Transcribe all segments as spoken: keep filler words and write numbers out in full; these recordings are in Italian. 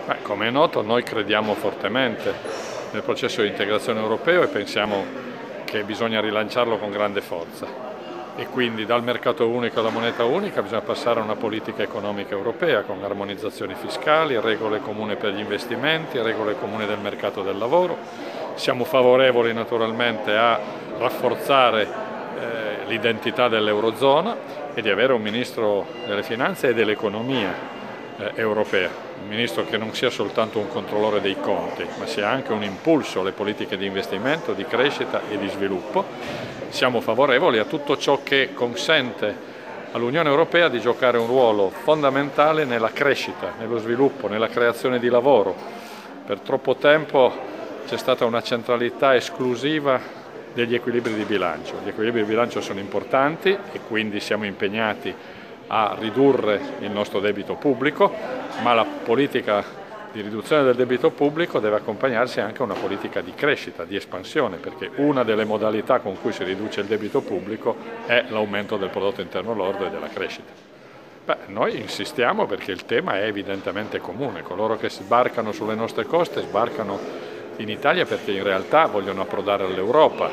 Beh, come è noto, noi crediamo fortemente nel processo di integrazione europeo e pensiamo che bisogna rilanciarlo con grande forza. E quindi dal mercato unico alla moneta unica bisogna passare a una politica economica europea con armonizzazioni fiscali, regole comuni per gli investimenti, regole comuni del mercato del lavoro. Siamo favorevoli naturalmente a rafforzare eh, l'identità dell'Eurozona e di avere un Ministro delle Finanze e dell'Economia eh, europea, un Ministro che non sia soltanto un controllore dei conti, ma sia anche un impulso alle politiche di investimento, di crescita e di sviluppo. Siamo favorevoli a tutto ciò che consente all'Unione Europea di giocare un ruolo fondamentale nella crescita, nello sviluppo, nella creazione di lavoro. Per troppo tempo c'è stata una centralità esclusiva degli equilibri di bilancio. Gli equilibri di bilancio sono importanti e quindi siamo impegnati a ridurre il nostro debito pubblico, ma la politica di riduzione del debito pubblico deve accompagnarsi anche a una politica di crescita, di espansione, perché una delle modalità con cui si riduce il debito pubblico è l'aumento del prodotto interno lordo e della crescita. Beh, noi insistiamo perché il tema è evidentemente comune. Coloro che sbarcano sulle nostre coste sbarcano in Italia perché in realtà vogliono approdare all'Europa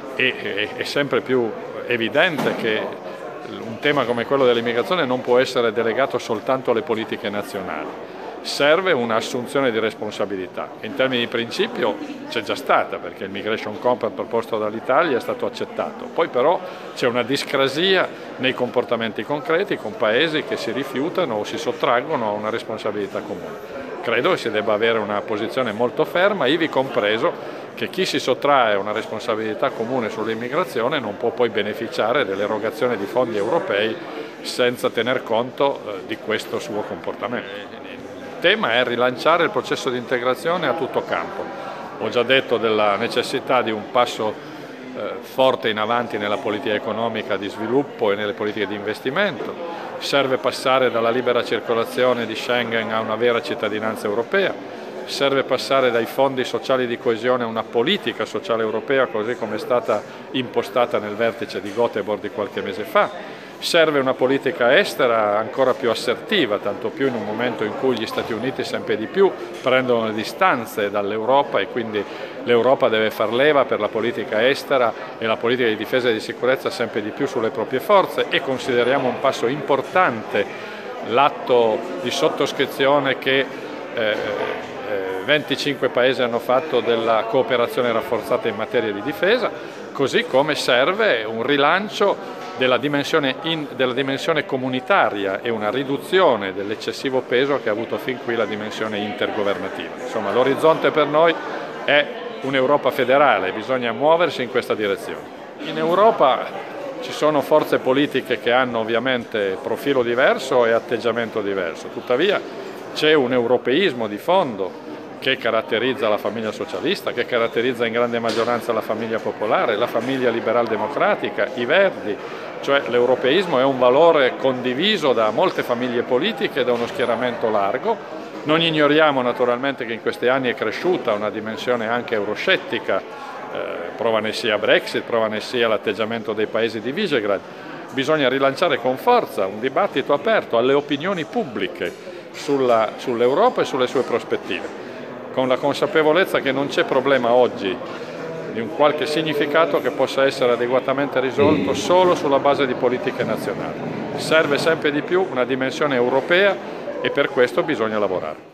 e è sempre più evidente che un tema come quello dell'immigrazione non può essere delegato soltanto alle politiche nazionali. Serve un'assunzione di responsabilità. In termini di principio c'è già stata, perché il Migration Compact proposto dall'Italia è stato accettato. Poi però c'è una discrasia nei comportamenti concreti con paesi che si rifiutano o si sottraggono a una responsabilità comune. Credo che si debba avere una posizione molto ferma, ivi compreso che chi si sottrae a una responsabilità comune sull'immigrazione non può poi beneficiare dell'erogazione di fondi europei senza tener conto eh, di questo suo comportamento. Il tema è rilanciare il processo di integrazione a tutto campo. Ho già detto della necessità di un passo eh, forte in avanti nella politica economica di sviluppo e nelle politiche di investimento. Serve passare dalla libera circolazione di Schengen a una vera cittadinanza europea. Serve passare dai fondi sociali di coesione a una politica sociale europea, così come è stata impostata nel vertice di Göteborg di qualche mese fa. Serve una politica estera ancora più assertiva, tanto più in un momento in cui gli Stati Uniti sempre di più prendono le distanze dall'Europa e quindi l'Europa deve far leva per la politica estera e la politica di difesa e di sicurezza sempre di più sulle proprie forze, e consideriamo un passo importante l'atto di sottoscrizione che eh, venticinque paesi hanno fatto della cooperazione rafforzata in materia di difesa, così come serve un rilancio della dimensione, in, della dimensione comunitaria e una riduzione dell'eccessivo peso che ha avuto fin qui la dimensione intergovernativa. Insomma, l'orizzonte per noi è un'Europa federale, bisogna muoversi in questa direzione. In Europa ci sono forze politiche che hanno ovviamente profilo diverso e atteggiamento diverso, tuttavia c'è un europeismo di fondo che caratterizza la famiglia socialista, che caratterizza in grande maggioranza la famiglia popolare, la famiglia liberal-democratica, i Verdi, cioè l'europeismo è un valore condiviso da molte famiglie politiche e da uno schieramento largo. Non ignoriamo naturalmente che in questi anni è cresciuta una dimensione anche euroscettica, eh, prova ne sia Brexit, prova ne sia l'atteggiamento dei paesi di Visegrad. Bisogna rilanciare con forza un dibattito aperto alle opinioni pubbliche sull'Europa e sulle sue prospettive, con la consapevolezza che non c'è problema oggi di un qualche significato che possa essere adeguatamente risolto solo sulla base di politiche nazionali. Serve sempre di più una dimensione europea e per questo bisogna lavorare.